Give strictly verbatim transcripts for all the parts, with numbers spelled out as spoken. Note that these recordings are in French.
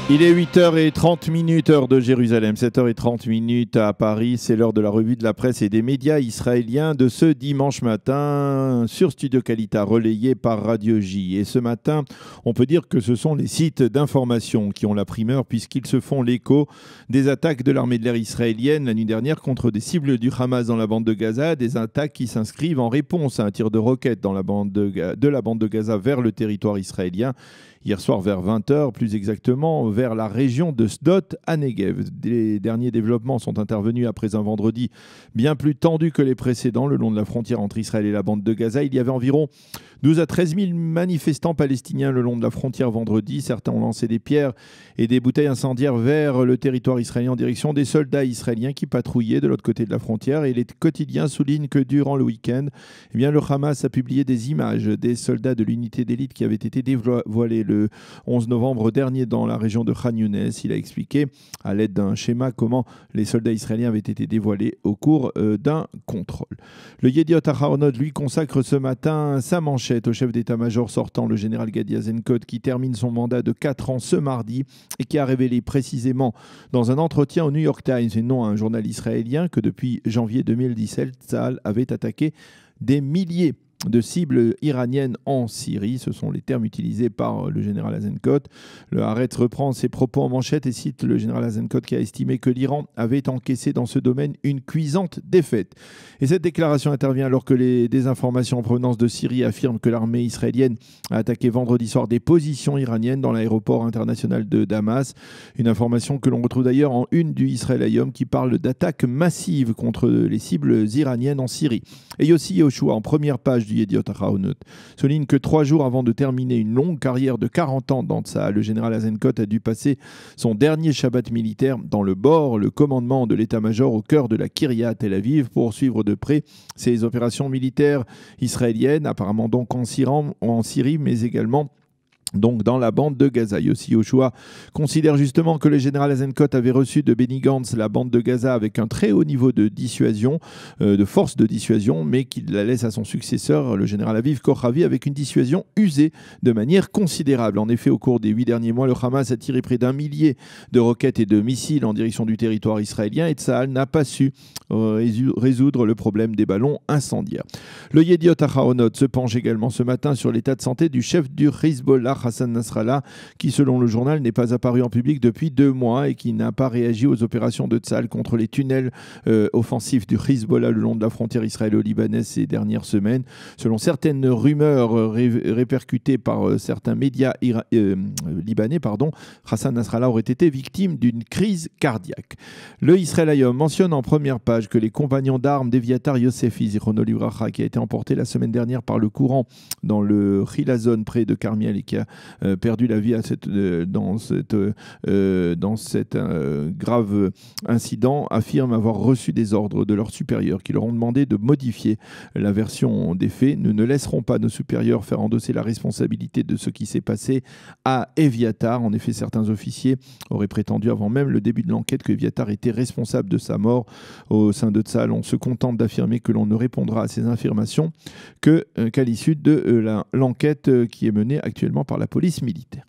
Il est huit heures trente, heure de Jérusalem, sept heures trente à Paris. C'est l'heure de la revue de la presse et des médias israéliens de ce dimanche matin sur Studio Kalita, relayé par Radio J. Et ce matin, on peut dire que ce sont les sites d'information qui ont la primeur puisqu'ils se font l'écho des attaques de l'armée de l'air israélienne la nuit dernière contre des cibles du Hamas dans la bande de Gaza, des attaques qui s'inscrivent en réponse à un tir de roquette dans la bande de, de la bande de Gaza vers le territoire israélien. Hier soir vers vingt heures, plus exactement, vers la région de Sdot à Negev. Les derniers développements sont intervenus après un vendredi bien plus tendu que les précédents le long de la frontière entre Israël et la bande de Gaza. Il y avait environ douze à treize mille manifestants palestiniens le long de la frontière vendredi. Certains ont lancé des pierres et des bouteilles incendiaires vers le territoire israélien en direction des soldats israéliens qui patrouillaient de l'autre côté de la frontière. Et les quotidiens soulignent que durant le week-end, eh bien, le Hamas a publié des images des soldats de l'unité d'élite qui avaient été dévoilés le onze novembre dernier dans la région de Khan Younes. Il a expliqué à l'aide d'un schéma comment les soldats israéliens avaient été dévoilés au cours euh, d'un contrôle. Le Yediot Aharonot lui consacre ce matin sa manchette au chef d'état-major sortant, le général Gadi Eisenkot, qui termine son mandat de quatre ans ce mardi et qui a révélé précisément dans un entretien au New York Times et non à un journal israélien que depuis janvier deux mille dix-sept, Tsahal avait attaqué des milliers de cibles iraniennes en Syrie. Ce sont les termes utilisés par le général Eisenkot. Le Haaretz reprend ses propos en manchette et cite le général Eisenkot qui a estimé que l'Iran avait encaissé dans ce domaine une cuisante défaite. Et cette déclaration intervient alors que les désinformations en provenance de Syrie affirment que l'armée israélienne a attaqué vendredi soir des positions iraniennes dans l'aéroport international de Damas. Une information que l'on retrouve d'ailleurs en une du Israël Hayom qui parle d'attaques massives contre les cibles iraniennes en Syrie. Et Yossi Yehoshua, en première page du Yediot Aharonot, souligne que trois jours avant de terminer une longue carrière de quarante ans dans Tsahal, le général Eisenkot a dû passer son dernier Shabbat militaire dans le bord, le commandement de l'état-major au cœur de la Kiryat Tel Aviv pour suivre de près ces opérations militaires israéliennes, apparemment donc en Syrie, en Syrie mais également donc dans la bande de Gaza. Yossi Yehoshua considère justement que le général Eisenkot avait reçu de Benny Gantz la bande de Gaza avec un très haut niveau de dissuasion, euh, de force de dissuasion, mais qu'il la laisse à son successeur, le général Aviv Kochavi, avec une dissuasion usée de manière considérable. En effet, au cours des huit derniers mois, le Hamas a tiré près d'un millier de roquettes et de missiles en direction du territoire israélien et Tsahal n'a pas su euh, résoudre le problème des ballons incendiaires. Le Yediot Aharonot se penche également ce matin sur l'état de santé du chef du Hezbollah, Hassan Nasrallah, qui selon le journal n'est pas apparu en public depuis deux mois et qui n'a pas réagi aux opérations de Tsahal contre les tunnels euh, offensifs du Hezbollah le long de la frontière israélo-libanaise ces dernières semaines. Selon certaines rumeurs euh, ré répercutées par euh, certains médias euh, libanais, pardon, Hassan Nasrallah aurait été victime d'une crise cardiaque. Le Israël Hayom mentionne en première page que les compagnons d'armes d'Eviatar Yossefi, Zichrono Livracha, qui a été emporté la semaine dernière par le courant dans le Chilazon près de Carmiel et qui a Euh, perdu la vie à cette, euh, dans cet euh, dans cet, euh, grave incident, affirment avoir reçu des ordres de leurs supérieurs qui leur ont demandé de modifier la version des faits. Nous ne laisserons pas nos supérieurs faire endosser la responsabilité de ce qui s'est passé à Eviatar. En effet, certains officiers auraient prétendu avant même le début de l'enquête que Eviatar était responsable de sa mort. Au sein de Tsahal, on se contente d'affirmer que l'on ne répondra à ces affirmations que, euh, qu'à l'issue de euh, l'enquête euh, qui est menée actuellement par la police militaire.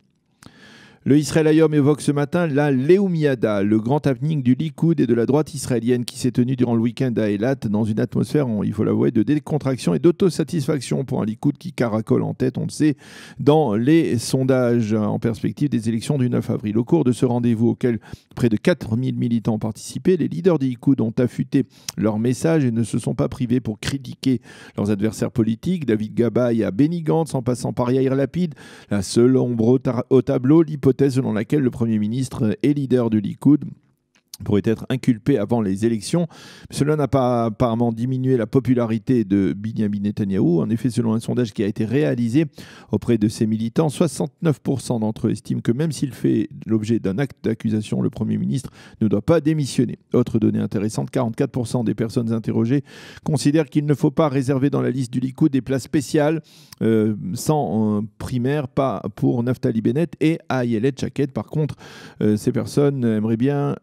Le Israël Hayom évoque ce matin la Leumiada, le grand happening du Likoud et de la droite israélienne qui s'est tenu durant le week-end à Eilat dans une atmosphère, il faut l'avouer, de décontraction et d'autosatisfaction pour un Likoud qui caracole en tête, on le sait, dans les sondages en perspective des élections du neuf avril. Au cours de ce rendez-vous auquel près de quatre mille militants ont participé, les leaders du Likoud ont affûté leur message et ne se sont pas privés pour critiquer leurs adversaires politiques. David Gabay à Benny Gantz, en passant par Yair Lapid, la seule ombre au tableau, l'hypothèse selon laquelle le Premier ministre et leader du Likoud pourrait être inculpé avant les élections. Cela n'a pas apparemment diminué la popularité de Binyamin Netanyahou. En effet, selon un sondage qui a été réalisé auprès de ses militants, soixante-neuf pour cent d'entre eux estiment que même s'il fait l'objet d'un acte d'accusation, le Premier ministre ne doit pas démissionner. Autre donnée intéressante, quarante-quatre pour cent des personnes interrogées considèrent qu'il ne faut pas réserver dans la liste du Likoud des places spéciales euh, sans euh, primaire, pas pour Naftali Bennett et Ayelet Shaked. Par contre, euh, ces personnes aimeraient bien, aimeraient beaucoup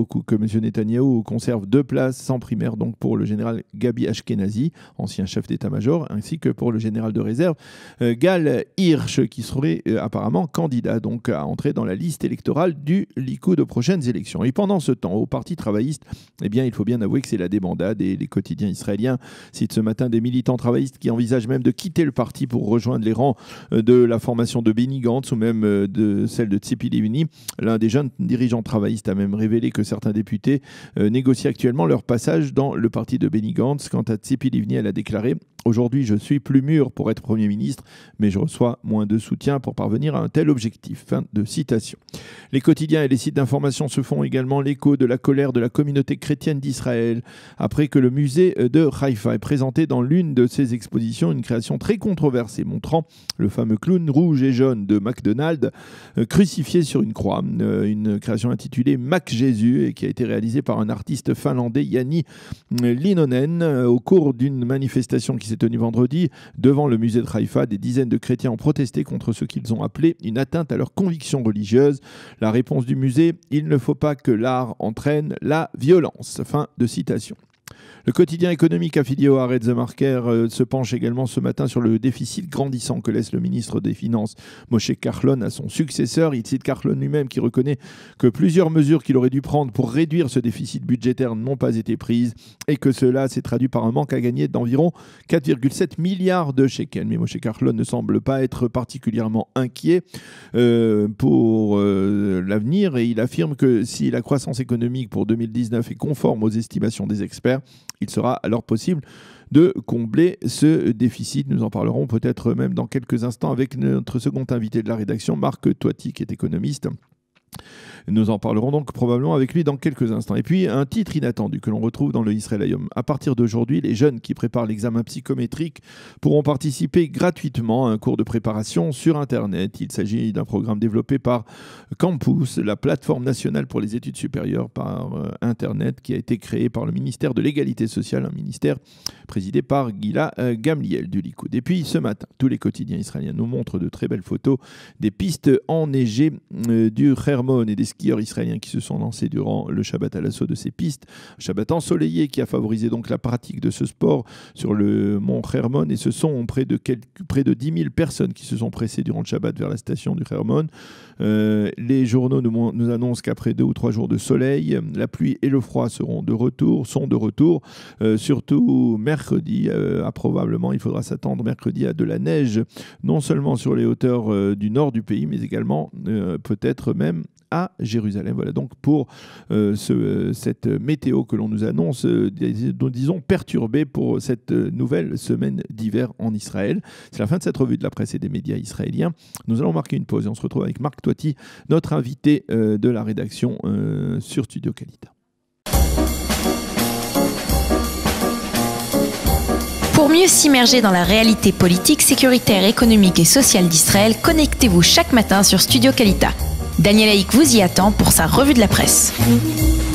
beaucoup que M. Netanyahou conserve deux places en primaire, donc pour le général Gabi Ashkenazi, ancien chef d'état-major, ainsi que pour le général de réserve euh, Gal Hirsch, qui serait euh, apparemment candidat donc à entrer dans la liste électorale du Likoud aux prochaines élections. Et pendant ce temps, au Parti travailliste, eh bien, il faut bien avouer que c'est la débandade, et les quotidiens israéliens citent ce matin des militants travaillistes qui envisagent même de quitter le parti pour rejoindre les rangs de la formation de Benny Gantz ou même de celle de Tzipi Livni. L'un des jeunes dirigeants travaillistes a même révélé que certains députés euh, négocient actuellement leur passage dans le parti de Benny Gantz. Quant à Tzipi Livni, elle a déclaré « Aujourd'hui, je suis plus mûr pour être Premier ministre, mais je reçois moins de soutien pour parvenir à un tel objectif. » Fin de citation. Les quotidiens et les sites d'information se font également l'écho de la colère de la communauté chrétienne d'Israël après que le musée de Haïfa ait présenté dans l'une de ses expositions une création très controversée montrant le fameux clown rouge et jaune de McDonald's euh, crucifié sur une croix. Euh, une création intitulée Mac Jésus et qui a été réalisée par un artiste finlandais, Jani Linonen, euh, au cours d'une manifestation qui s'est tenue vendredi devant le musée de Haïfa. Des dizaines de chrétiens ont protesté contre ce qu'ils ont appelé une atteinte à leurs convictions religieuses. La réponse du musée: il ne faut pas que l'art entraîne la violence. Fin de citation. Le quotidien économique affilié au Haaretz The Marker euh, se penche également ce matin sur le déficit grandissant que laisse le ministre des Finances Moshe Kahlon à son successeur. Il cite Kahlon lui-même qui reconnaît que plusieurs mesures qu'il aurait dû prendre pour réduire ce déficit budgétaire n'ont pas été prises et que cela s'est traduit par un manque à gagner d'environ quatre virgule sept milliards de shekels. Mais Moshe Kahlon ne semble pas être particulièrement inquiet euh, pour euh, l'avenir et il affirme que si la croissance économique pour deux mille dix-neuf est conforme aux estimations des experts, il sera alors possible de combler ce déficit. Nous en parlerons peut-être même dans quelques instants avec notre second invité de la rédaction, Marc Toiti, qui est économiste. Nous en parlerons donc probablement avec lui dans quelques instants. Et puis, un titre inattendu que l'on retrouve dans le Israël Hayom. À partir d'aujourd'hui, les jeunes qui préparent l'examen psychométrique pourront participer gratuitement à un cours de préparation sur Internet. Il s'agit d'un programme développé par Campus, la plateforme nationale pour les études supérieures par euh, Internet, qui a été créée par le ministère de l'Égalité sociale, un ministère présidé par Gila euh, Gamliel du Likoud. Et puis, ce matin, tous les quotidiens israéliens nous montrent de très belles photos des pistes enneigées euh, du Hermon et des skieurs israéliens qui se sont lancés durant le Shabbat à l'assaut de ces pistes. Un Shabbat ensoleillé qui a favorisé donc la pratique de ce sport sur le mont Hermon. Et ce sont près de, quelques, près de dix mille personnes qui se sont pressées durant le Shabbat vers la station du Hermon. Euh, les journaux nous, nous annoncent qu'après deux ou trois jours de soleil, la pluie et le froid seront de retour, sont de retour. Euh, surtout mercredi, euh, à probablement, il faudra s'attendre mercredi à de la neige, non seulement sur les hauteurs euh, du nord du pays, mais également euh, peut-être même à Jérusalem. Voilà donc pour euh, ce, cette météo que l'on nous annonce, euh, disons perturbée pour cette nouvelle semaine d'hiver en Israël. C'est la fin de cette revue de la presse et des médias israéliens. Nous allons marquer une pause et on se retrouve avec Marc Toiti, notre invité euh, de la rédaction euh, sur Studio Kalita. Pour mieux s'immerger dans la réalité politique, sécuritaire, économique et sociale d'Israël, connectez-vous chaque matin sur Studio Kalita. Daniel Haïk vous y attend pour sa revue de la presse.